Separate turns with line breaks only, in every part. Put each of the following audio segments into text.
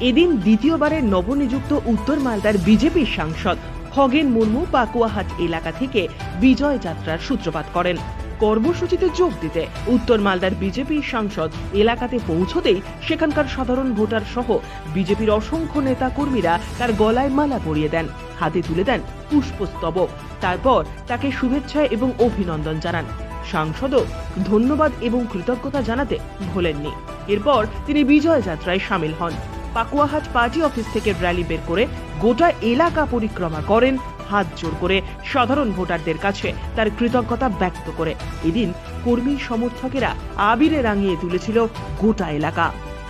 এদিন দ্বিতীয়বারের নবনিযুক্ত উত্তর মালদার বিজেপি সাংসদ খগেন মুর্মু পাকুয়াহাট এলাকা থেকে বিজয় যাত্রার সূত্রপাত করেন। কর্মসূচিতে যোগ দিতে উত্তর মালদার বিজেপি সাংসদ এলাকাতে পৌঁছতেই সেখানকার সাধারণ ভোটার সহ বিজেপির অসংখ্য নেতা কর্মীরা তার গলায় মালা পরিয়ে দেন, হাতে তুলে দেন পুষ্পস্তবক। তারপর তাকে শুভেচ্ছা এবং অভিনন্দন জানান। সাংসদও ধন্যবাদ এবং কৃতজ্ঞতা জানাতে ভোলেননি। এরপর তিনি বিজয় যাত্রায় সামিল হন। পাকুয়াহাট পার্টি অফিস থেকে র্যালি বের করে গোটা এলাকা পরিক্রমা করেন, হাত জোর করে সাধারণ ভোটারদের কাছে তার কৃতজ্ঞতা ব্যক্ত করে। এদিন কর্মী সমর্থকেরা আবিরে রাঙিয়ে তুলেছিল গোটা এলাকা।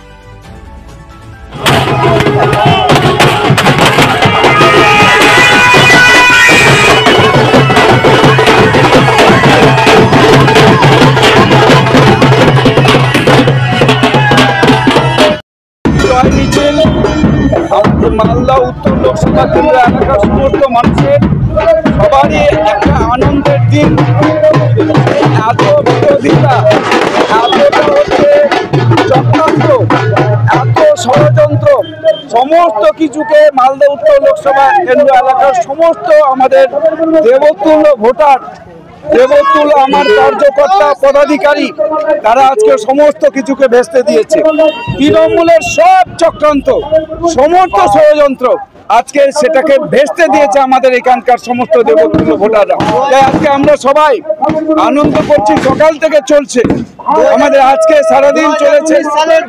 মালদা উত্তর লোকসভা কেন্দ্র এলাকার সমস্ত মানুষের সবারই একটা আনন্দের দিন। এত বিরোধিতা, এতটা হচ্ছে চক্রান্ত, এত ষড়যন্ত্র, সমস্ত কিছুকে মালদা উত্তর লোকসভা কেন্দ্র এলাকার সমস্ত আমাদের দেবতুল্য ভোটার, দেবতুল্য আমার কার্যকর্তা পদাধিকারী, তারা আজকে সমস্ত কিছুকে ভেস্তে দিয়েছে। তৃণমূলের সব চক্রান্ত, সমস্ত ষড়যন্ত্র আজকে সেটাকে ভেস্তে দিয়েছে আমাদের এখানকার সমস্ত দেবতুল্য ভোটাররা। তাই আজকে আমরা সবাই আনন্দ করছি, সকাল থেকে চলছে আমাদের, আজকে সারাদিন চলেছে।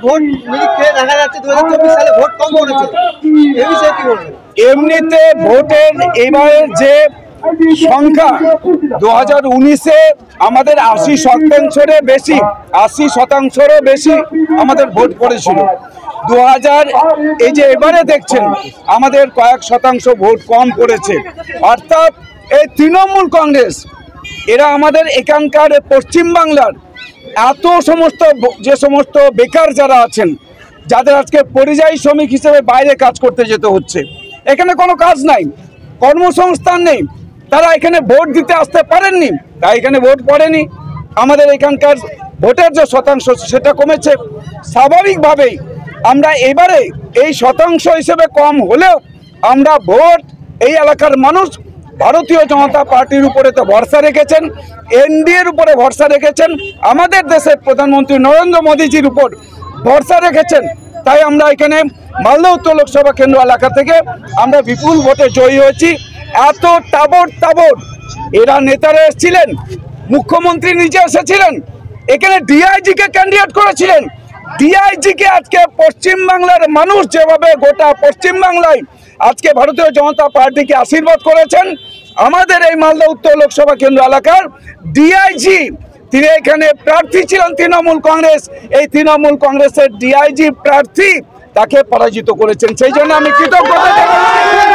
এমনিতে ভোটের এবারের যে সংখ্যা 2019-এ আমাদের 80%-এর বেশি, 80%-এরও বেশি আমাদের ভোট পড়েছিল। 2000 এই যে এবারে দেখছেন আমাদের কয়েক শতাংশ ভোট কম পড়েছে। অর্থাৎ এই তৃণমূল কংগ্রেস এরা আমাদের এখানকার পশ্চিমবাংলার এত সমস্ত যে সমস্ত বেকার যারা আছেন, যাদের আজকে পরিযায়ী শ্রমিক হিসেবে বাইরে কাজ করতে যেতে হচ্ছে, এখানে কোনো কাজ নাই, কর্মসংস্থান নেই, তারা এখানে ভোট দিতে আসতে পারেননি, তাই এখানে ভোট পড়েনি। আমাদের এখানকার ভোটের যে শতাংশ সেটা কমেছে। স্বাভাবিকভাবেই আমরা এবারে এই শতাংশ হিসেবে কম হলেও আমরা ভোট, এই এলাকার মানুষ ভারতীয় জনতা পার্টির উপরে তো ভরসা রেখেছেন, এনডিএর উপরে ভরসা রেখেছেন, আমাদের দেশের প্রধানমন্ত্রী নরেন্দ্র মোদীজির উপর ভরসা রেখেছেন। তাই আমরা এখানে মালদা উত্তর লোকসভা কেন্দ্র এলাকা থেকে আমরা বিপুল ভোটে জয়ী হয়েছি। এত তাবড় এরা নেতারা এসেছিলেন, মুখ্যমন্ত্রী নিজে এসেছিলেন, এখানে ডিআইজিকে ক্যান্ডিডেট করেছিলেন। ডিআইজিকে আজকে পশ্চিমবাংলার মানুষ যেভাবে গোটা পশ্চিমবাংলায় আজকে ভারতীয় জনতা পার্টিকে আশীর্বাদ করেছেন, আমাদের এই মালদা উত্তর লোকসভা কেন্দ্র এলাকার ডিআইজি তিনি এখানে প্রার্থী ছিলেন তৃণমূল কংগ্রেস, এই তৃণমূল কংগ্রেসের ডিআইজি প্রার্থী তাকে পরাজিত করেছেন। সেই জন্য আমি কৃতজ্ঞতা জানাই।